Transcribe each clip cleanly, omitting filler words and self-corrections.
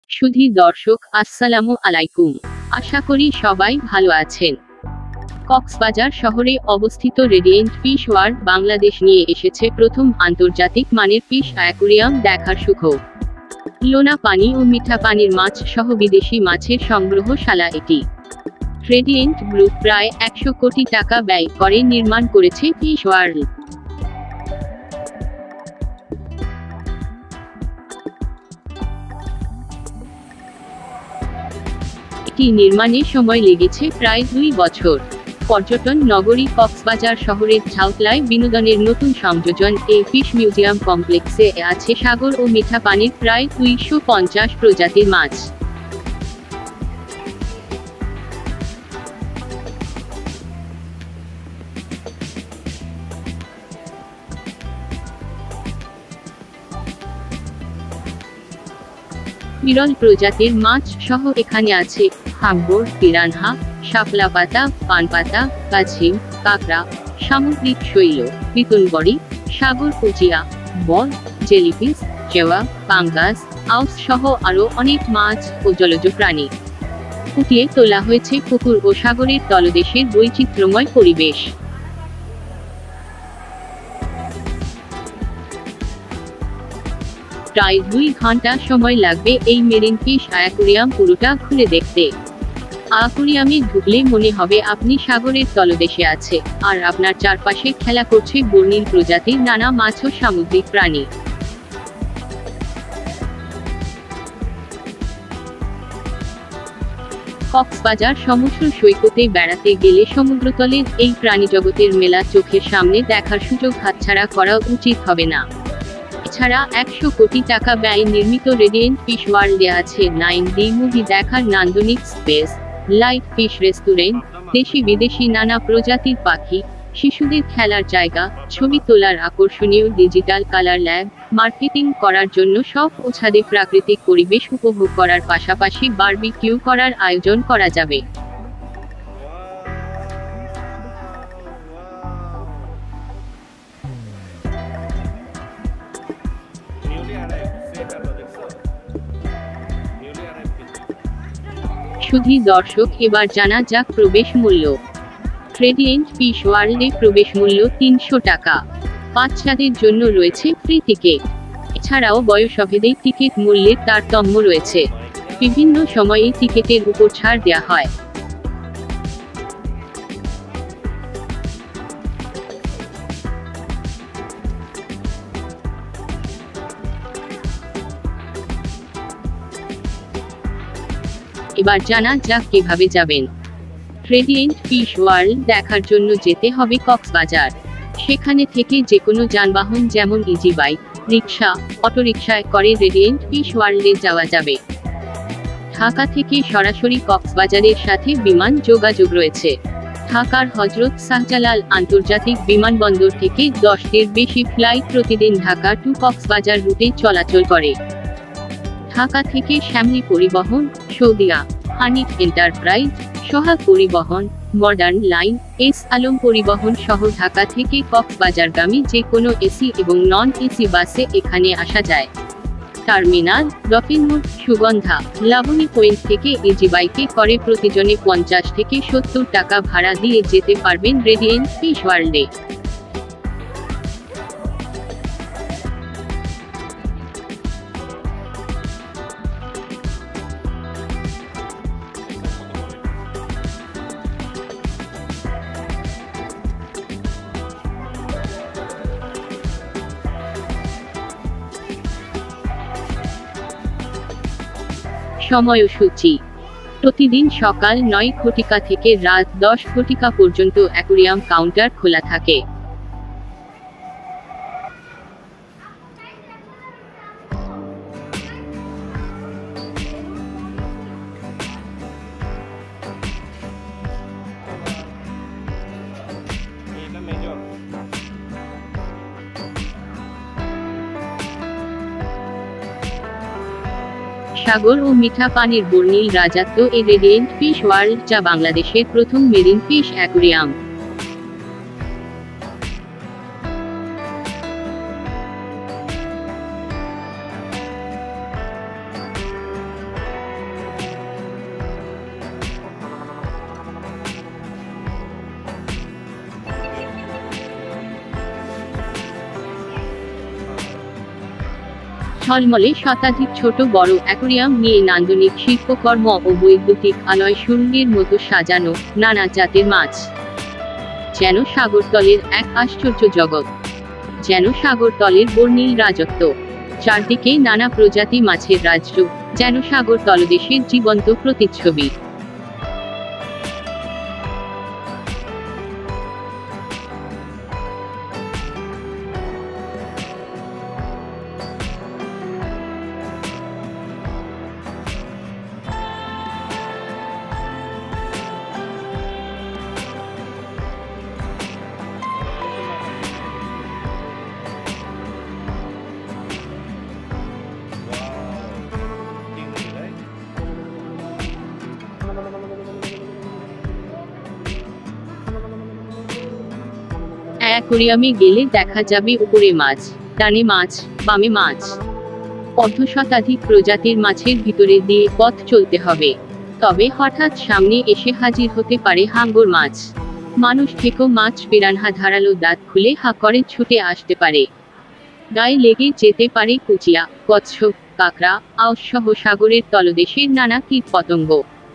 সুধী দর্শক আসসালামু আলাইকুম। আশা করি সবাই ভালো আছেন। কক্সবাজার শহরে অবস্থিত রেডিয়েন্ট ফিশ ওয়ার্ল্ড বাংলাদেশ নিয়ে এসেছে প্রথম আন্তর্জাতিক মানের ফিশ অ্যাকুরিয়াম দেখার সুযোগ। লোনা পানি ও মিঠা পানির মাছ সহ বিদেশি মাছের সংগ্রহশালা এটি। রেডিয়েন্ট গ্রুপ প্রায় 100 কোটি টাকা ব্যয় করে নির্মাণ করেছে ফিশ ওয়ার্ল্ড। এটি নির্মাণে সময় লেগেছে প্রায় 2 বছর। পর্যটন নগরী কক্সবাজার শহরের ঝাউতলায় বিনোদনের নতুন সংযোজন এই ফিশ মিউজিয়াম কমপ্লেক্সে আছে সাগর ও মিঠা পানির প্রায় 250 প্রজাতির মাছ। বিরল প্রজাতির মাছ সহ এখানে আছে হাঙ্গর, পিরানহা, শাপলা পাতা, পানপাতা, কাছিম, কাঁকড়া, সামুদ্রিক শৈল, পিতনবড়ি, সাগর কুচিয়া, বল, জেলিফিশ, চেওয়া, পাঙ্গাস, আউস সহ আরও অনেক মাছ ও জলজ প্রাণী। ফুটিয়ে তোলা হয়েছে পুকুর ও সাগরের তলদেশের বৈচিত্র্যময় পরিবেশ। প্রায় 2 ঘন্টা সময় লাগবে এই মেরিন ফিশ অ্যাকুরিয়াম পুরোটা ঘুরে দেখতে। অ্যাকুরিয়ামে ঢুকলে মনে হবে আপনি সাগরের তলদেশে আছে, আর আপনার চারপাশে খেলা করছে বর্ণিল প্রজাতির নানা মাছ ও সামুদ্রিক প্রাণী। কক্সবাজার সমুদ্র সৈকতে বেড়াতে গেলে সমুদ্রতলের এই প্রাণীজগতের মেলা চোখের সামনে দেখার সুযোগ হাতছাড়া করা উচিত হবে না। এছাড়া 100 কোটি টাকা ব্যয়ে নির্মিত রেডিয়েন্ট ফিশ ওয়ার্ল্ডে আছে 9D মুভি দেখার নান্দনিক স্পেস, লাইট ফিশ রেস্টুরেন্ট, দেশি বিদেশি নানা প্রজাতির পাখি, শিশুদের খেলার জায়গা, ছবি তোলার আকর্ষণীয় ডিজিটাল কালার ল্যাব, মার্কেটিং করার জন্য সব ও ছাদে প্রাকৃতিক পরিবেশ উপভোগ করার পাশাপাশি বারবিকিউ করার আয়োজন করা যাবে। সুধী দর্শক, এবার জানা যাক প্রবেশ মূল্য। রেডিয়েন্ট ফিশ ওয়ার্ল্ডে প্রবেশ মূল্য 300 টাকা। বাচ্চাদের জন্য রয়েছে ফ্রি টিকিট। এছাড়াও বয়সভেদে টিকিট মূল্যের তারতম্য রয়েছে। বিভিন্ন সময়ে টিকিটের উপর ছাড় দেওয়া হয়। এবার জানা যাক কিভাবে যাবেন। রেডিয়েন্ট ফিশ ওয়ার্ল্ড দেখার জন্য যেতে হবে কক্সবাজার। সেখানে থেকে যে কোনো যানবাহন যেমন ইজি বাইক, রিক্সা, অটোরিকশায় করে রেডিয়েন্ট ফিশ ওয়ার্ল্ডে যাওয়া যাবে। ঢাকা থেকে সরাসরি কক্সবাজারের সাথে বিমান যোগাযোগ রয়েছে। ঢাকার হজরত শাহজালাল আন্তর্জাতিক বিমানবন্দর থেকে 10টির বেশি ফ্লাইট প্রতিদিন ঢাকা টু কক্সবাজার রুটে চলাচল করে। ঢাকা থেকে শ্যামলী পরিবহন, সৌদিয়া, হানিফ এন্টারপ্রাইজ, সোহাগ পরিবহন, মডার্ন লাইন, এস আলম পরিবহন সহ ঢাকা থেকে কক্সবাজারগামী যে কোনো এসি এবং নন এসি বাসে এখানে আসা যায়। টার্মিনাল, ডফিনমুড, সুগন্ধা, লাবণী পয়েন্ট থেকে ইজি বাইকে করে প্রতিজনে 50 থেকে 70 টাকা ভাড়া দিয়ে যেতে পারবেন রেডিয়েন্ট ফিশ ওয়ার্ল্ডে। সময়সূচি: প্রতিদিন সকাল 9 ঘটিকা থেকে রাত 10 ঘটিকা পর্যন্ত অ্যাকুরিয়াম কাউন্টার খোলা থাকে। সাগর ও মিঠা পানির বর্ণিল রাজত্ব এই রেডিয়েন্ট ফিশ ওয়ার্ল্ড, যা বাংলাদেশের প্রথম মেরিন ফিশ অ্যাকুরিয়াম। ঝলমলে শতাধিক ছোট বড় অ্যাকোরিয়াম নিয়ে নান্দনিক শিল্পকর্ম ও বৈদ্যুতিক আলয় সুরঙ্গের মতো সাজানো নানা জাতের মাছ। যেন সাগরতলের এক আশ্চর্য জগৎ, যেন সাগরতলের বর্ণিল রাজত্ব। চারদিকে নানা প্রজাতি মাছের রাজ্য, যেন সাগর তলদেশের জীবন্ত প্রতিচ্ছবি। অ্যাকোরিয়ামে গেলে দেখা যাবে উপরে মাছ, ডানে মাছ, বামে মাছ, অর্ধশতাধিক প্রজাতির মাছের ভিতরে দিয়ে পথ চলতে হবে। তবে হঠাৎ সামনে এসে হাজির হতে পারে হাঙ্গর মাছ। মানুষ থেকেও মাছ পিরানহা ধারালো দাঁত খুলে হা করে ছুটে আসতে পারে। গায়ে লেগে যেতে পারে কুচিয়া, কচ্ছপ, কাঁকড়া, আউশ সহ সাগরের তলদেশের নানা কীট পতঙ্গ।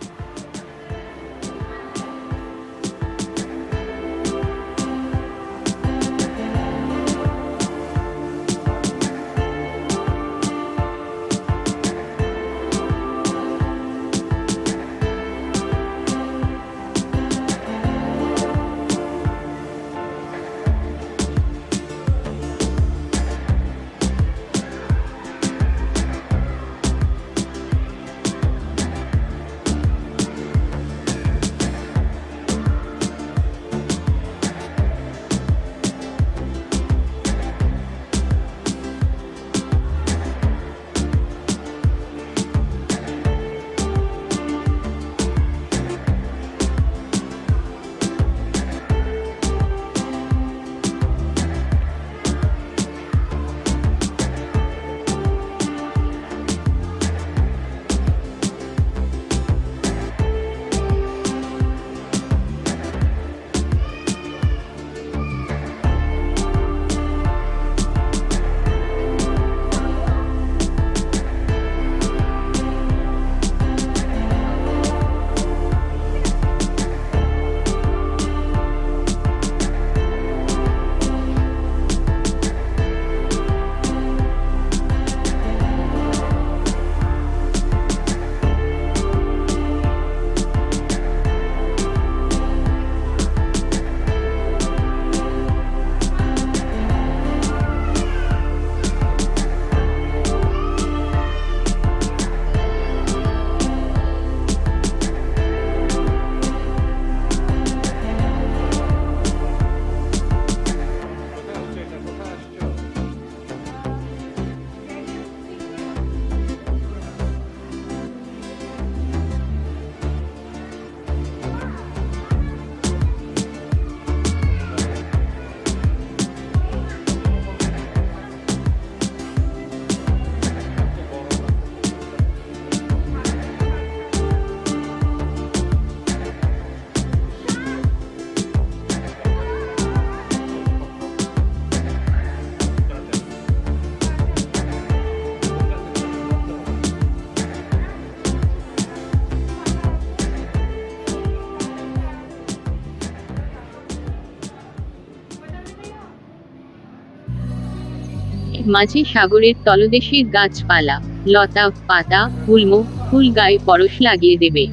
মাঝে সাগরের তলদেশের গাছপালা, লতা পাতা, গুল্ম ফুল গায়ে পরশ লাগিয়ে দেবে।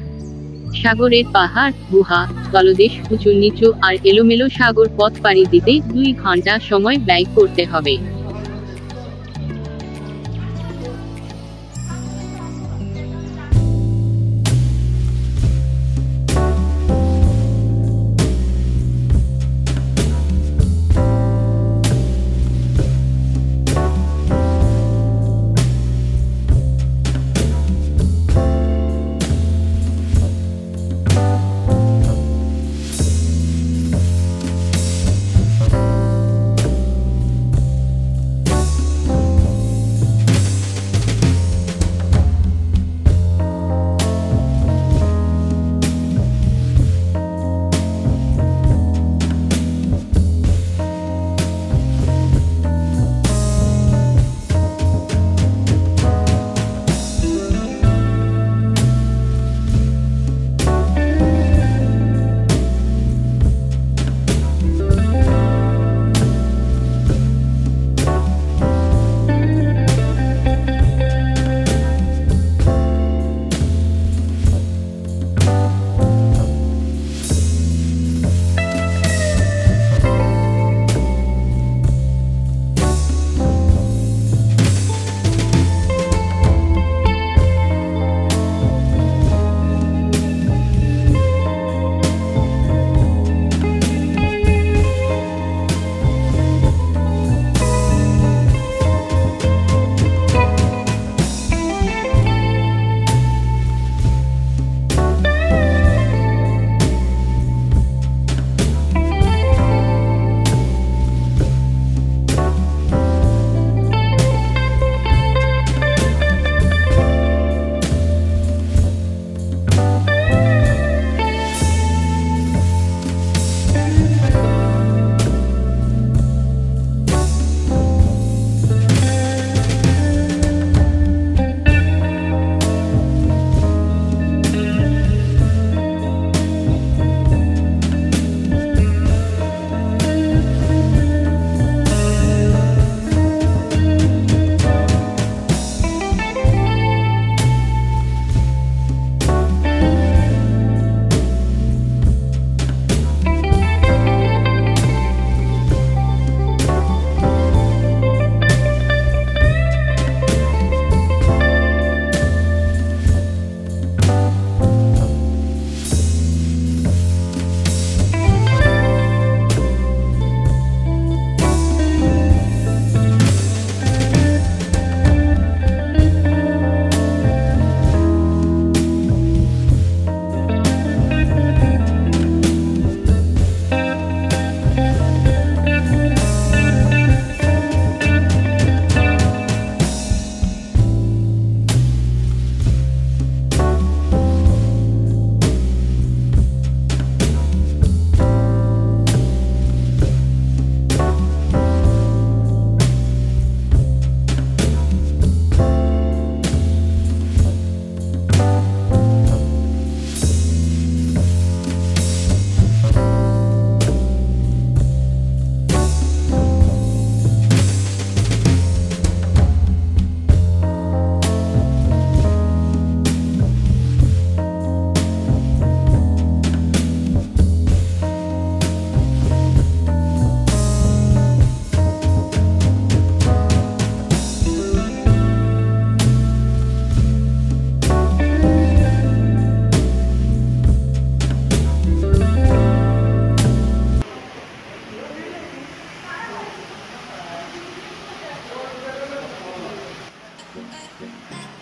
সাগরের পাহাড়, গুহা, তলদেশ উঁচু নিচু আর এলোমেলো সাগর পথ পাড়ি দিতে 2 ঘন্টা সময় ব্যয় করতে হবে।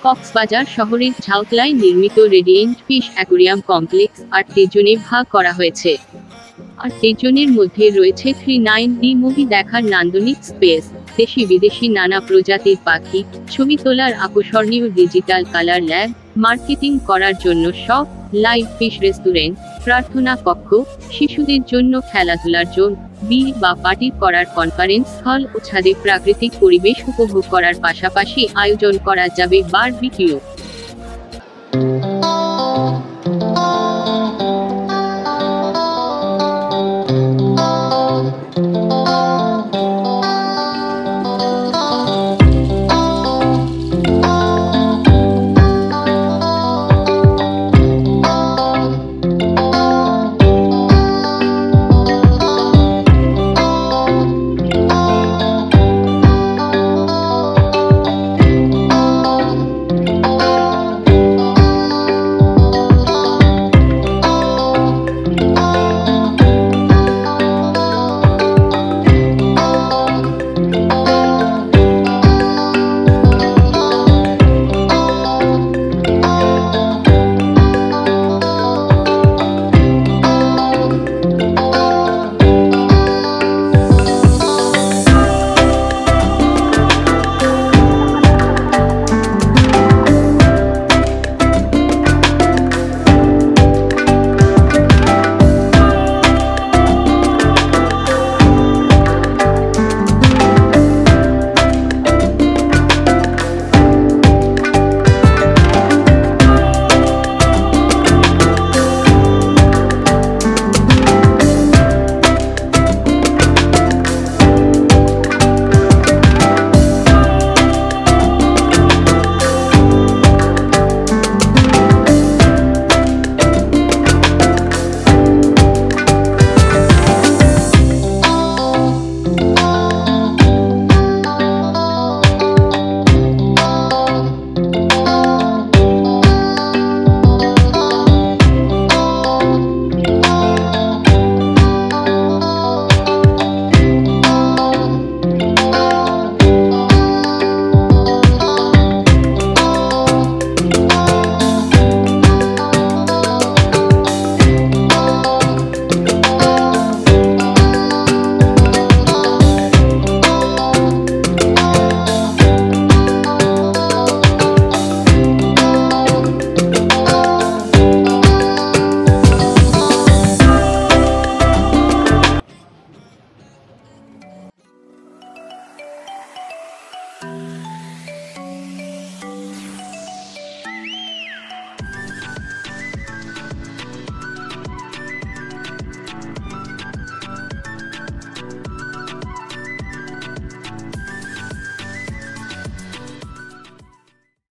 কক্সবাজার শহরের ঝাউতলায় নির্মিত রেডিয়েন্ট ফিশ অ্যাকুরিয়াম কমপ্লেক্স 8 জনে ভাগ করা হয়েছে। আর 8 জনের মধ্যে রয়েছে 39D মুভি দেখার নান্দনিক স্পেস, দেশি বিদেশি নানা প্রজাতির পাখি, ছবি তোলার আকর্ষণীয় ডিজিটাল কালার ল্যাব, মার্কেটিং করার জন্য শপ, লাইভ ফিশ রেস্টুরেন্ট, প্রার্থনা কক্ষ, শিশুদের জন্য খেলাধুলার জোন, বিয়ে বা পার্টি করার কনফারেন্স হল ও ছাদে প্রাকৃতিক পরিবেশ উপভোগ করার পাশাপাশি আয়োজন করা যাবে বারবিকিউ।